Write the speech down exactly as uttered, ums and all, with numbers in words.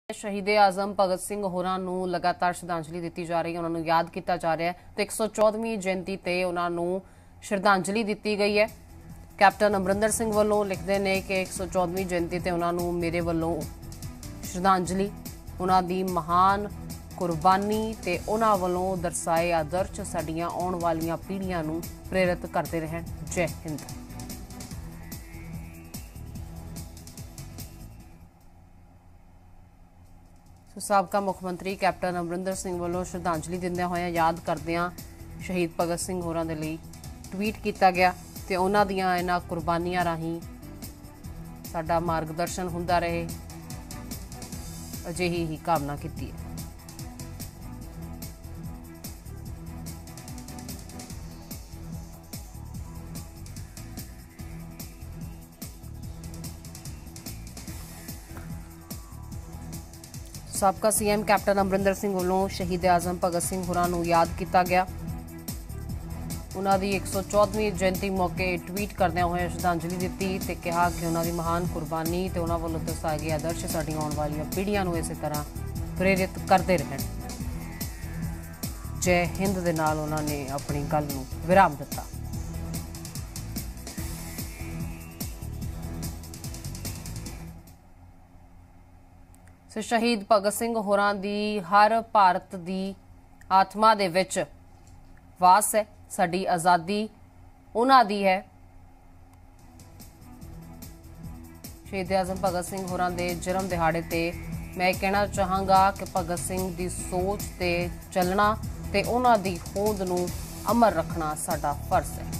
शहीदे आजम भगत सिंह होरां नूं लगातार श्रद्धांजलि दी जा रही है, उन्होंने याद किया जा रहा है। तो एक सौ चौदहवीं जयंती ते उन्होंने श्रद्धांजलि दी गई है। कैप्टन अमरिंदर सिंह वालों लिखते हैं कि एक सौ चौदहवीं जयंती ते उन्होंने मेरे वालों श्रद्धांजलि, उन्होंने महान कुर्बानी ते उन्होंने वालों दर्शाए आदर्श साडियां आउण वालियां पीढ़ियां नूं प्रेरित करते रहन। जय हिंद। साबका मुख्यमंत्री कैप्टन अमरिंदर सिंह वालों श्रद्धांजलि दिंदे होए याद करदियां शहीद भगत सिंह होरां दे लई ट्वीट किया गया ते उन्हां दियां इन्हां कुर्बानियां राहीं साडा मार्गदर्शन हुंदा रहे, अजिही ही कामना कीती है। साबका सीएम कैप्टन अमरिंदर सिंह वालों शहीद आजम भगत सिंह होरां नूं याद किया गया। उन्होंने एक सौ चौदहवीं जयंती मौके ट्वीट करदे होए श्रद्धांजलि दी ते कहा कि उन्होंने महान कुर्बानी ते उन्हां वालों दर्शाए गए आदर्श साडियां आउण वालियां पीढ़ियां नूं इस तरह प्रेरित करते रहन। जय हिंद दे नाल उन्होंने अपनी गल नूं विराम दिता। सो शहीद भगत सिंह होरां दी हर भारत दी आत्मा दे विच वास है। साडी आज़ादी उन्हां दी है। शहीद आजम भगत सिंह होरां दे जन्म दिहाड़े ते मैं कहना चाहांगा कि भगत सिंह दी सोच ते चलना ते उन्हां दी होंद नूं अमर रखना साडा फर्ज है।